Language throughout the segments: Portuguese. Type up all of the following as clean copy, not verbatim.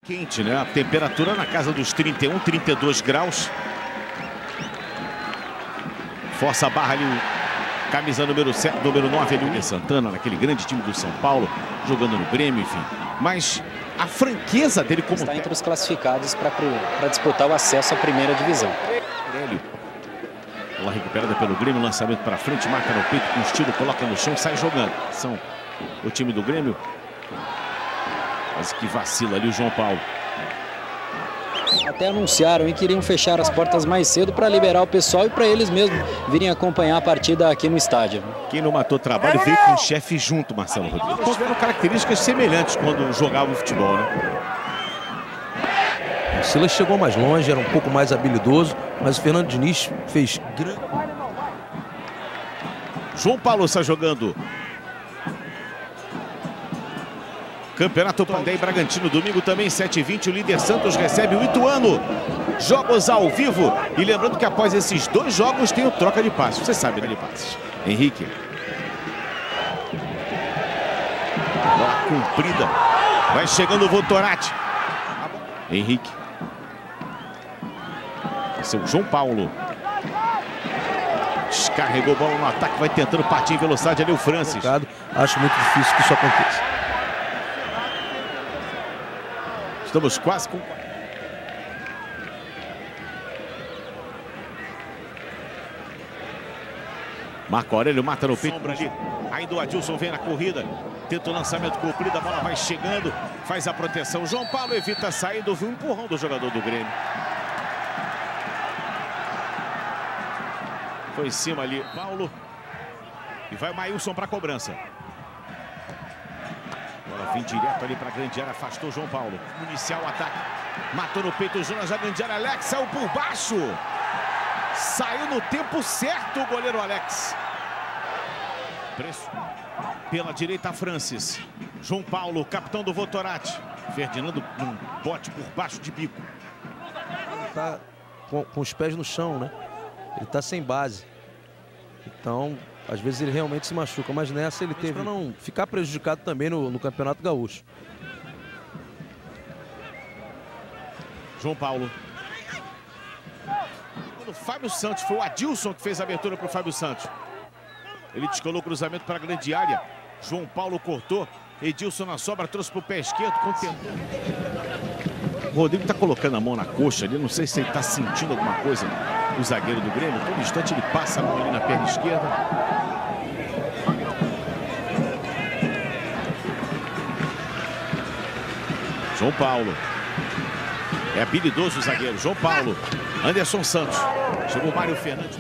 Quente, né? A temperatura na casa dos 31, 32 graus. Força a barra ali, camisa número 7, número 9 ali, o Santana, naquele grande time do São Paulo, jogando no Grêmio, enfim. Mas a franqueza dele como... Está entre os classificados para disputar o acesso à primeira divisão. Ela recuperada pelo Grêmio, lançamento para frente, marca no peito com estilo, coloca no chão, sai jogando. São o time do Grêmio. Mas que vacila ali o João Paulo. Até anunciaram e queriam fechar as portas mais cedo para liberar o pessoal e para eles mesmos virem acompanhar a partida aqui no estádio. Quem não matou trabalho veio com o chefe junto, Marcelo Rodrigues. Estão vendo características semelhantes quando jogava o futebol, né? O Silas chegou mais longe, era um pouco mais habilidoso, mas o Fernando Diniz fez grande... João Paulo está jogando. Campeonato Pandei Bragantino, domingo também, 7h20, o líder Santos recebe o Ituano. Jogos ao vivo. E lembrando que após esses dois jogos tem o troca de passes. Você sabe, né, de passes. Henrique. Bola cumprida. Vai chegando o Votorati. Henrique. Esse é o João Paulo. Descarregou a bola no ataque, vai tentando partir em velocidade ali o Francis. Acho muito difícil que isso aconteça. Estamos quase com... Marco Aurélio mata no peito ali. Ainda o Adilson vem na corrida. Tenta o lançamento comprido, a bola vai chegando. Faz a proteção. João Paulo evita a saída. Houve um empurrão do jogador do Grêmio. Foi em cima ali, Paulo. E vai o Maílson para a cobrança. Bola vem direto ali para a grande área. Afastou João Paulo. Iniciar o ataque. Matou no peito o Jonas, a grande área. Alex saiu por baixo. Saiu no tempo certo o goleiro Alex. Preço. Pela direita, Francis. João Paulo, capitão do Votorati. Ferdinando num bote por baixo de bico. Ele tá com os pés no chão, né? Ele tá sem base. Então, às vezes ele realmente se machuca. Mas nessa ele teve para não ficar prejudicado também no Campeonato Gaúcho. João Paulo. O Fábio Santos, foi o Adilson que fez a abertura para o Fábio Santos. Ele descolou o cruzamento para a grande área. João Paulo cortou. Edilson na sobra, trouxe para o pé esquerdo. Contentou. O Rodrigo está colocando a mão na coxa ali. Não sei se ele está sentindo alguma coisa. O zagueiro do Grêmio. Todo instante ele passa a mão ali na perna esquerda. João Paulo. É habilidoso o zagueiro. João Paulo. Anderson Santos. Chegou o Mário Fernandes.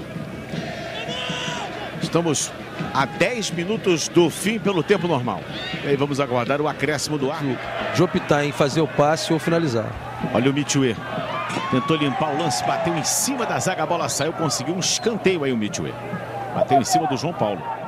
Estamos a 10 minutos do fim pelo tempo normal. E aí vamos aguardar o acréscimo do árbitro. De optar em fazer o passe ou finalizar. Olha o Mitchue. Tentou limpar o lance, bateu em cima da zaga, a bola saiu, conseguiu um escanteio aí o Mitchue. Bateu em cima do João Paulo.